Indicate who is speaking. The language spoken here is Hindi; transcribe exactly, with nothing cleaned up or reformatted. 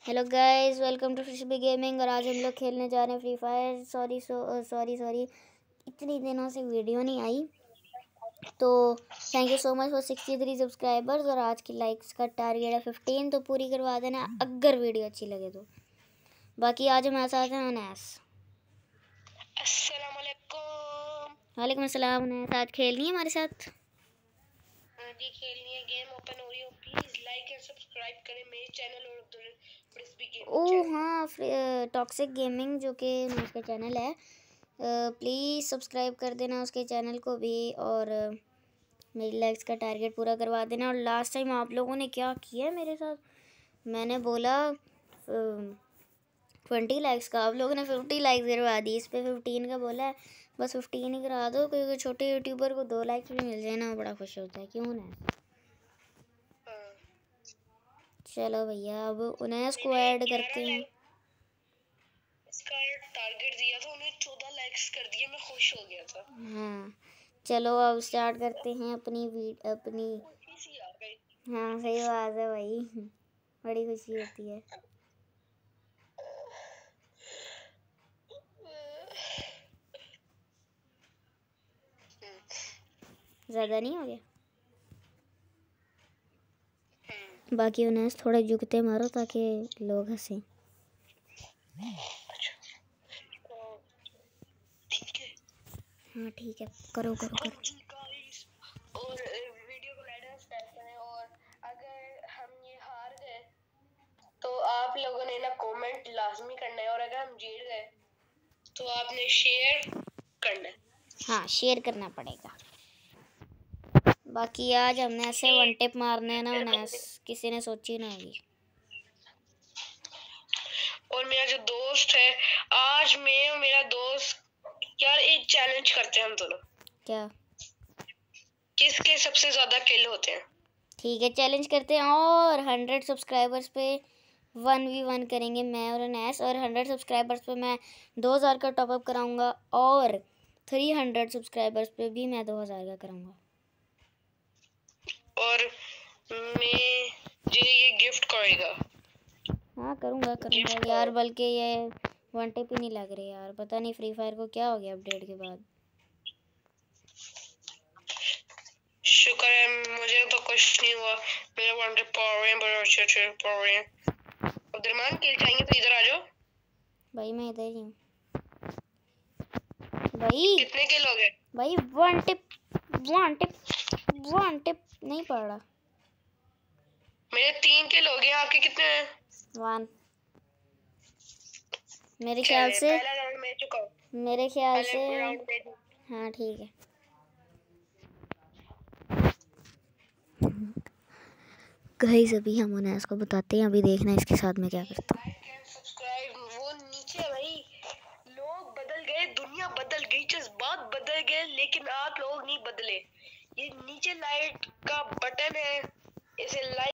Speaker 1: Hello guys, welcome to Frisbee gaming. और आज हम लोग खेलने जा रहे हैं free fire. Sorry sorry sorry इतनी दिनों से वीडियो नहीं आई, तो thank you so much for sixty three subscribers. और आज की लाइक्स का टारगेट है फिफ्टीन, तो पूरी करवा देना अगर वीडियो अच्छी लगे तो। बाकी आज हमारे साथ हैं उनैस।
Speaker 2: अस्सलाम वालेकुम।
Speaker 1: वालेकुम अस्सलाम। उनैस आज खेलनी है हमारे साथ?
Speaker 2: जी खेलनी है, गेम ओपन हो रही हो। प्लीज लाइक एंड सब्सक्राइब करें मेरे चैनल और फ्रिस्बी गेमिंग
Speaker 1: ओह
Speaker 2: चैनल।
Speaker 1: हाँ, टॉक्सिक गेमिंग जो कि उसका चैनल है, प्लीज़ सब्सक्राइब कर देना उसके चैनल को भी, और मेरी लाइक्स का टारगेट पूरा करवा देना। और लास्ट टाइम आप लोगों ने क्या किया मेरे साथ, मैंने बोला ट्वेंटी लाइक्स का, आप लोगों ने फिफ्टी लाइक्स करवा दी। इस पे फिफ्टीन का बोला है, बस फिफ्टीन ही करा दो, क्योंकि छोटे यूट्यूबर को दो लाइक्स भी मिल जाए ना, बड़ा खुश होता है, क्यों ना। चलो भैया, अब उन्हें को ऐड करते हैं।
Speaker 2: इसका टारगेट दिया था, उन्हें चौदह लाइक्स कर दिए, मैं खुश हो गया था।
Speaker 1: हाँ चलो अब स्टार्ट करते हैं अपनी वीड अपनी
Speaker 2: खुशी आ गई।
Speaker 1: हाँ सही बात है भाई, बड़ी खुशी होती है। ज़्यादा नहीं हो गया? बाकी उन्हें थोड़े जुगते मारो ताकि लोग हंसें।
Speaker 2: ठीक है,
Speaker 1: हाँ ठीक है, करो करो करो।
Speaker 2: जी गाइस, और वीडियो को लाइक एंड सब्सक्राइब करें। और अगर हम ये हार गए तो आप लोगों ने ना कमेंट लाजमी करना है, और अगर हम जीत गए तो आपने शेयर करना है।
Speaker 1: हाँ शेयर करना पड़ेगा। बाकी आज हमने ऐसे वन टिप मारने हैं ना उन्हें, किसी ने सोची ना होगी।
Speaker 2: और मेरा जो दोस्त है, आज मैं और मेरा दोस्त यार एक चैलेंज करते हैं हम दोनों।
Speaker 1: क्या?
Speaker 2: किसके सबसे ज्यादा किल होते हैं।
Speaker 1: ठीक है, चैलेंज करते हैं। और हंड्रेड सब्सक्राइबर्स पे वन वी वन करेंगे मैं और अनैस। और हंड्रेड सब्सक्राइबर्स पे मैं दो हज़ार का टॉपअप कराऊंगा, और थ्री हंड्रेड सब्सक्राइबर्स पे भी मैं दो हज़ार का कराऊंगा।
Speaker 2: और मैं जे ये गिफ्ट करेगा।
Speaker 1: हाँ करूँगा करूँगा यार, बल्कि ये वन टिप ही नहीं लग रही यार, पता नहीं फ्री फायर को क्या हो गया अपडेट के बाद।
Speaker 2: शुक्र है, मुझे तो कुछ नहीं हुआ। मेरे वन टिप पावर हैं, बड़े अच्छे अच्छे पावर हैं। अब्दुलरहमान किल चाहिए तो इधर आ जाओ
Speaker 1: भाई, मैं इधर ही हूँ भाई।
Speaker 2: कितने किल हो गए
Speaker 1: भाई one tap one tap one tap नहीं पड़ रहा।
Speaker 2: मेरे तीन किल हो गए, आपके कितने हैं?
Speaker 1: वन। मेरे ख्याल से
Speaker 2: पहला राउंड मैं चुका हूँ।
Speaker 1: मेरे ख्याल से
Speaker 2: राउंड में
Speaker 1: हाँ ठीक है। गाइस अभी हम उन्हें इसको बताते हैं, अभी देखना इसके साथ में क्या करता हूँ।
Speaker 2: सब्सक्राइब वो नीचे भाई, लोग बदल गए, दुनिया बदल गई, जज्बात बदल गए, लेकिन आप लोग नहीं बदले। ये नीचे लाइट का बटन है, इसे लाइक